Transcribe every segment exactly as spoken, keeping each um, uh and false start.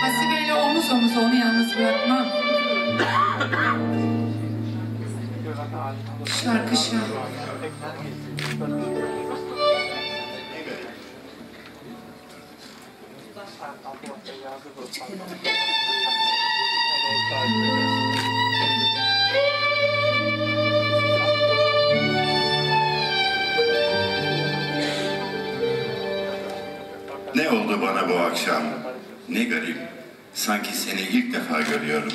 Hasibe'yle omuz omuz, onu yalnız bırakmam. Şarkı şarkı. Ne oldu bana bu akşam? Ne garip. Sanki seni ilk defa görüyorum.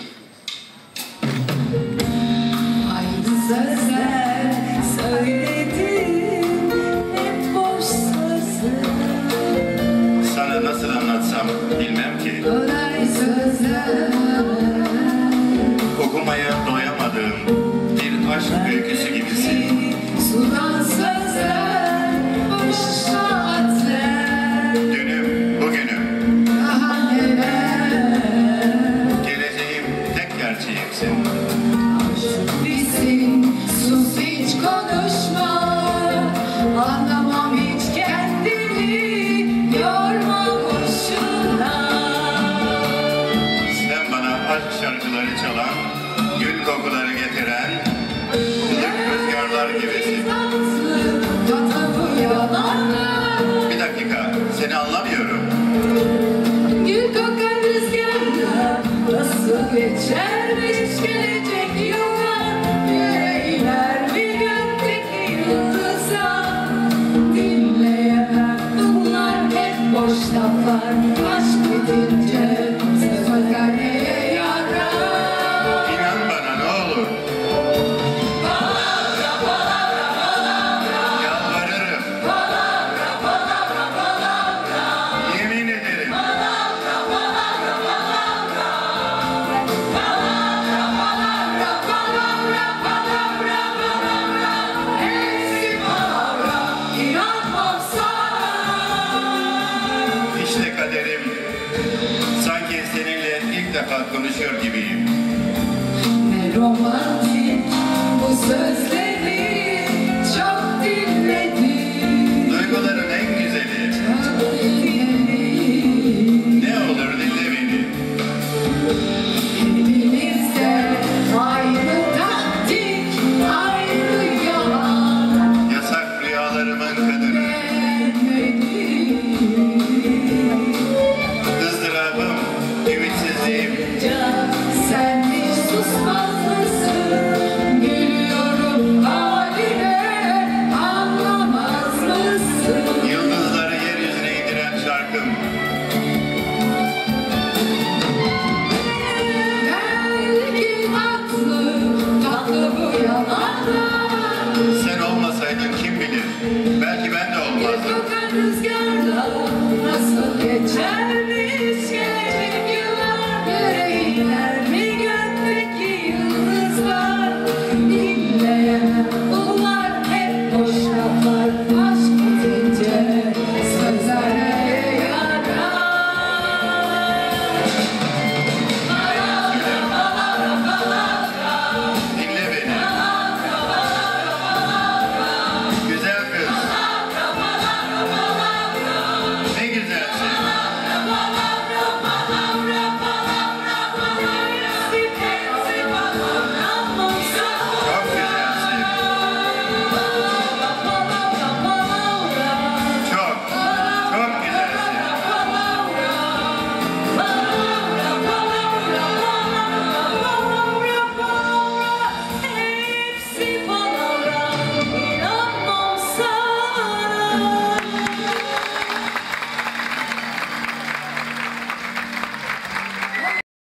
Aynı sözler söyledim, hep boş sözler. Sana nasıl anlatsam bilmem ki. Kolay sözler. Okumaya doyamadığım bir aşk öyküsü gibisin. Sudan sözler, boş saatler. Dünüm, bugünüm, Daha neler. geleceğim, tek gerçeğimsin. Aşk bitsin, sus hiç konuşma. Anlamam hiç kendini, yorma boşuna. Sen bana aşk şarkıları çalan, gül kokuları getiren, ılık rüzgarlar gibisin. Tatlı yalanlar. Bir dakika, seni anlamıyorum. Gül kokan rüzgarlar nasıl geçermiş gelecek yollar. Yüreğler bir gökteki yıldıza. Dinleyemem, bunlar hep boş laflar. Aşk bitince söz kaleye yarar. İnan bana ne olur. Palavra, palavra, palavra. Yalvarırım. Palavra, palavra, palavra. Yemin ederim. Palavra, palavra, palavra. Palavra, palavra, palavra, palavra, palavra. Hepsi palavra, inanmam sana. İşte kaderim. Sanki seninle ilk defa konuşuyor gibiyim. Ne romantik bu sözler.